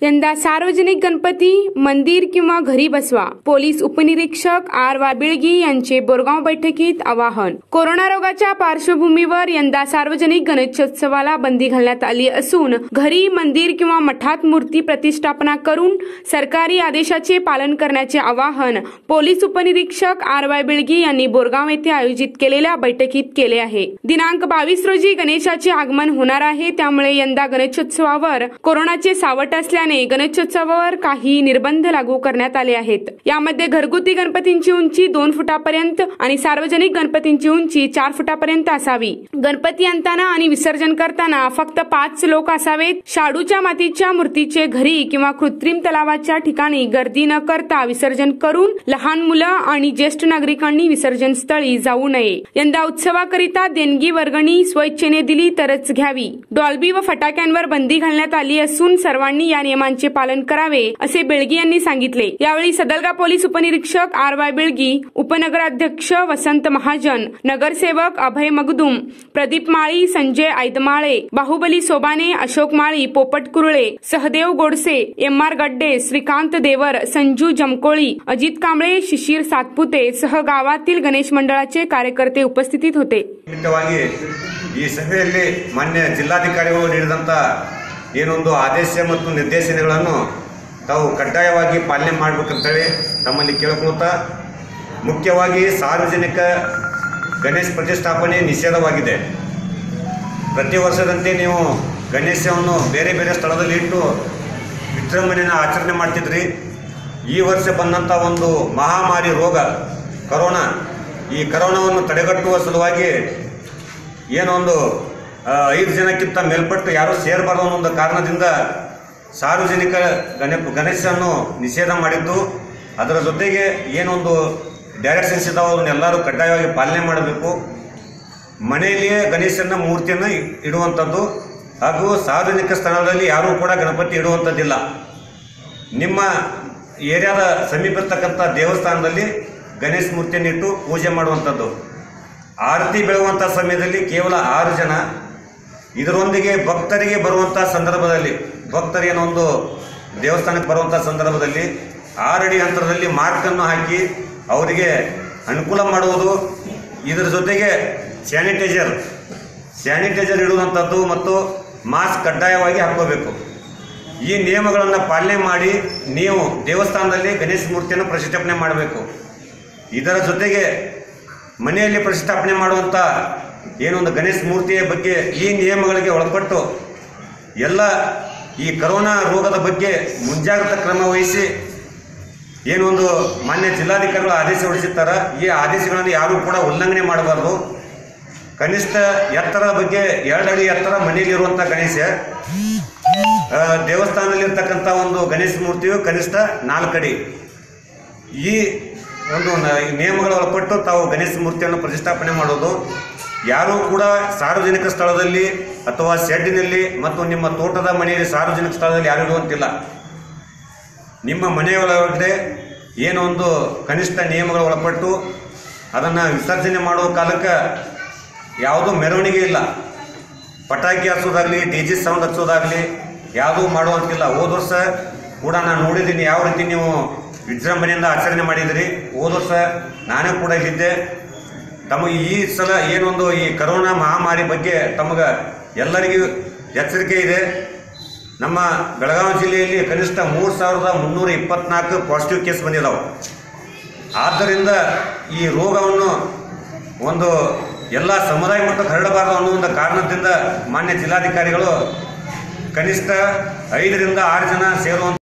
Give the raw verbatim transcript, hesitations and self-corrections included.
यंदा सार्वजनिक गणपती मंदिर किंवा घरी बसवा, पोलीस उपनिरीक्षक आर.व बिळगी यांचे बोरगाव बैठकीत आवाहन। कोरोना रोगाच्या पार्श्वभूमीवर यंदा सार्वजनिक गणेशोत्सवाला बंदी घालण्यात आली असून घरी, मंदिर किंवा मठात मूर्ती प्रतिष्ठापना करून सरकारी आदेशाचे पालन करण्याचे आवाहन पोलीस उपनिरीक्षक आर.व बिळगी यांनी बोरगाव येथे आयोजित केलेल्या बैठकीत केले आहे। दिनांक बावीस रोजी गणेशाचे आगमन होणार आहे, त्यामुळे यंदा गणेशोत्सवावर कोरोनाचे सावट असल्याने गणेशोत्सवावर काही निर्बंध लागू करण्यात आले आहेत। यामध्ये घरगुती गणपतींची उंची दोन फुटापर्यंत आणि सार्वजनिक गणपतींची उंची चार फुटापर्यंत असावी। गणपती आणताना आणि विसर्जन करताना फक्त पाच लोक असावेत। शाडूच्या मातीच्या मूर्तीचे घरी किंवा कृत्रिम तलावाच्या ठिकाणी गर्दी न करता विसर्जन करून लहान मुलं आणि ज्येष्ठ नागरिकांनी विसर्जन स्थळी जाऊ नये। यंदा उत्सवाकरिता देणगी वर्गणी स्वइच्छेने दिली तरच घ्यावी। डॉल्बी व फटाक्यांवर बंदी घालण्यात आली असून सर्वांनी या नियमांचे पालन करावे असे बिळगी यांनी सांगितले। यावेळी सदलगा पोलीस उपनिरीक्षक आर.व बिळगी, उपनगराध्यक्ष वसंत महाजन, नगरसेवक अभय मगदुम, प्रदीप माळी, संजय आयदमाळे, बाहुबली सोबाने, अशोक माळी, पोपट कुरळे, सहदेव गोडसे, एम आर गड्डे, श्रीकांत देवर, संजू जमकोळी, अजित कांबळे, शिशिर सातपुते सह गावातील गणेश मंडळाचे कार्यकर्ते उपस्थित होते। ಈ ಸಭೆಯಲ್ಲಿ ಮಾನ್ಯ ಜಿಲ್ಲಾಧಿಕಾರಿಗಳು ನೀಡಿದಂತ ಏನೊಂದು ಆದೇಶ ಮತ್ತು ನಿರ್ದೇಶನಗಳನ್ನು ತಾವು ಕಡ್ಡಾಯವಾಗಿ ಪಾಲನೆ ಮಾಡಬೇಕಂತ ಹೇಳಿ ತಮ್ಮಲ್ಲಿ ಕೇಳಿಕೊಳ್ಳುತ್ತಾ, ಮುಖ್ಯವಾಗಿ ಸಾರ್ವಜನಿಕ ಗಣೇಶ ಪ್ರತಿಷ್ಠಾಪನೆ ನಿಷೇಧವಾಗಿದೆ। ಪ್ರತಿ ವರ್ಷದಂತೆ ನೀವು ಗಣೇಶವನ್ನು ಬೇರೆ ಬೇರೆ ಸ್ಥಳದಲ್ಲಿ ಇಟ್ಟು ವಿಜೃಂಭಣೆಯನ್ನು ಆಚರಣೆ ಮಾಡ್ತಿದ್ರಿ। ಈ ವರ್ಷ ಬಂದಂತ ಒಂದು ಮಹಾಮಾರಿ ರೋಗ ಕೊರೋನಾ, ಈ ಕೊರೋನಾವನ್ನು ತಡೆಗಟ್ಟುವ ಸಲುವಾಗಿ ಏನೊಂದು ಐದು ಜನಕ್ಕಿಂತ ಮೇಲ್ಪಟ್ಟು ಯಾರು ಸೇರಬಾರದು ಅನ್ನೋ ಒಂದು ಕಾರಣದಿಂದ ಸಾರ್ವಜನಿಕ ಗಣೆ ಗಣೇಶನ್ನು ನಿಷೇಧ ಮಾಡಿದ್ದು, ಅದರ ಜೊತೆಗೆ ಏನೊಂದು ಡೈರೆಕ್ಷನ್ಸ್ ಇದ್ದಾವೆ ಅದನ್ನೆಲ್ಲರೂ ಕಡ್ಡಾಯವಾಗಿ ಪಾಲನೆ ಮಾಡಬೇಕು। ಮನೆಯಲ್ಲಿಯೇ ಗಣೇಶನ ಮೂರ್ತಿಯನ್ನು ಇಡುವಂಥದ್ದು ಹಾಗೂ ಸಾರ್ವಜನಿಕ ಸ್ಥಳದಲ್ಲಿ ಯಾರೂ ಕೂಡ ಗಣಪತಿ ಇಡುವಂಥದ್ದಿಲ್ಲ। ನಿಮ್ಮ ಏರಿಯಾದ ಸಮೀಪ ಇರ್ತಕ್ಕಂಥ ದೇವಸ್ಥಾನದಲ್ಲಿ ಗಣೇಶ ಮೂರ್ತಿಯನ್ನು ಇಟ್ಟು ಪೂಜೆ ಮಾಡುವಂಥದ್ದು। ಆರತಿ ಬೆಳಗುವಂಥ ಸಮಯದಲ್ಲಿ ಕೇವಲ ಆರು ಜನ, ಇದರೊಂದಿಗೆ ಭಕ್ತರಿಗೆ ಬರುವಂಥ ಸಂದರ್ಭದಲ್ಲಿ ಭಕ್ತರೇನೊಂದು ದೇವಸ್ಥಾನಕ್ಕೆ ಬರುವಂಥ ಸಂದರ್ಭದಲ್ಲಿ ಆರಡಿ ಅಂತರದಲ್ಲಿ ಮಾರ್ಕನ್ನು ಹಾಕಿ ಅವರಿಗೆ ಅನುಕೂಲ ಮಾಡುವುದು, ಇದರ ಜೊತೆಗೆ ಸ್ಯಾನಿಟೈಸರ್ ಸ್ಯಾನಿಟೈಸರ್ ಇಡುವಂಥದ್ದು ಮತ್ತು ಮಾಸ್ಕ್ ಕಡ್ಡಾಯವಾಗಿ ಹಾಕೋಬೇಕು। ಈ ನಿಯಮಗಳನ್ನು ಪಾಲನೆ ಮಾಡಿ ನೀವು ದೇವಸ್ಥಾನದಲ್ಲಿ ಗಣೇಶ ಮೂರ್ತಿಯನ್ನು ಪ್ರತಿಷ್ಠಾಪನೆ ಮಾಡಬೇಕು। ಇದರ ಜೊತೆಗೆ ಮನೆಯಲ್ಲಿ ಪ್ರತಿಷ್ಠಾಪನೆ ಮಾಡುವಂಥ ಏನೊಂದು ಗಣೇಶ ಮೂರ್ತಿಯ ಬಗ್ಗೆ ಈ ನಿಯಮಗಳಿಗೆ ಒಳಪಟ್ಟು ಎಲ್ಲ ಈ ಕೊರೋನಾ ರೋಗದ ಬಗ್ಗೆ ಮುಂಜಾಗ್ರತಾ ಕ್ರಮ ವಹಿಸಿ ಏನೊಂದು ಮಾನ್ಯ ಜಿಲ್ಲಾಧಿಕಾರಿಗಳು ಆದೇಶ ಹೊರಡಿಸಿರ್ತಾರೆ, ಈ ಆದೇಶಗಳನ್ನು ಯಾರೂ ಕೂಡ ಉಲ್ಲಂಘನೆ ಮಾಡಬಾರ್ದು। ಕನಿಷ್ಠ ಎತ್ತರದ ಬಗ್ಗೆ ಎರಡು ಅಡಿ ಎತ್ತರ ಮನೆಯಲ್ಲಿರುವಂಥ ಗಣೇಶ, ದೇವಸ್ಥಾನದಲ್ಲಿರ್ತಕ್ಕಂಥ ಒಂದು ಗಣೇಶ ಮೂರ್ತಿಯು ಕನಿಷ್ಠ ನಾಲ್ಕು ಅಡಿ, ಈ ಒಂದು ನಿಯಮಗಳ ಒಳಪಟ್ಟು ತಾವು ಗಣೇಶ ಮೂರ್ತಿಯನ್ನು ಪ್ರತಿಷ್ಠಾಪನೆ ಮಾಡೋದು। ಯಾರೂ ಕೂಡ ಸಾರ್ವಜನಿಕ ಸ್ಥಳದಲ್ಲಿ ಅಥವಾ ಶೆಡ್ಡಿನಲ್ಲಿ ಮತ್ತು ನಿಮ್ಮ ತೋಟದ ಮನೆಯಲ್ಲಿ ಸಾರ್ವಜನಿಕ ಸ್ಥಳದಲ್ಲಿ ಯಾರು ಇಡುವಂತಿಲ್ಲ। ನಿಮ್ಮ ಮನೆಯೊಳಗಡೆ ಏನೋ ಒಂದು ಕನಿಷ್ಠ ನಿಯಮಗಳ ಒಳಪಟ್ಟು ಅದನ್ನು ವಿಸರ್ಜನೆ ಮಾಡುವ ಕಾಲಕ್ಕೆ ಯಾವುದೂ ಮೆರವಣಿಗೆ ಇಲ್ಲ, ಪಟಾಕಿ ಹಚ್ಚೋದಾಗಲಿ ಡಿ ಜಿ ಸೌಂಡ್ ಹಚ್ಚೋದಾಗಲಿ ಯಾವುದೂ ಮಾಡುವಂತಿಲ್ಲ। ಹೋದ ವರ್ಷ ಕೂಡ ನಾನು ನೋಡಿದ್ದೀನಿ ಯಾವ ರೀತಿ ನೀವು ವಿಜೃಂಭಣೆಯಿಂದ ಆಚರಣೆ ಮಾಡಿದಿರಿ। ಹೋದ ವರ್ಷ ನಾನೇ ಕೂಡ ಇಲ್ಲಿದ್ದೆ। ತಮಗೆ ಈ ಸಲ ಏನೊಂದು ಈ ಕೊರೋನಾ ಮಹಾಮಾರಿ ಬಗ್ಗೆ ತಮಗೆ ಎಲ್ಲರಿಗೂ ಎಚ್ಚರಿಕೆ ಇದೆ। ನಮ್ಮ ಬೆಳಗಾವಿ ಜಿಲ್ಲೆಯಲ್ಲಿ ಕನಿಷ್ಠ ಮೂರು ಸಾವಿರದ ಮುನ್ನೂರ ಇಪ್ಪತ್ನಾಲ್ಕು ಪಾಸಿಟಿವ್ ಕೇಸ್ ಬಂದಿದ್ದಾವೆ। ಆದ್ದರಿಂದ ಈ ರೋಗವನ್ನು ಒಂದು ಎಲ್ಲ ಸಮುದಾಯ ಮಟ್ಟಕ್ಕೆ ಹರಡಬಾರದು ಅನ್ನೋ ಒಂದು ಕಾರಣದಿಂದ ಮಾನ್ಯ ಜಿಲ್ಲಾಧಿಕಾರಿಗಳು ಕನಿಷ್ಠ ಐದರಿಂದ ಆರು ಜನ ಸೇರುವಂಥ